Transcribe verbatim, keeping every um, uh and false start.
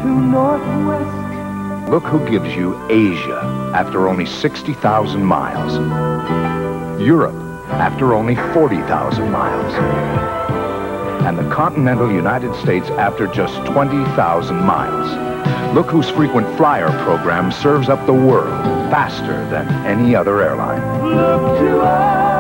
to northwest. Look who gives you Asia after only sixty thousand miles. Europe after only forty thousand miles. And the continental United States after just twenty thousand miles. Look whose frequent flyer program serves up the world faster than any other airline. Look to us.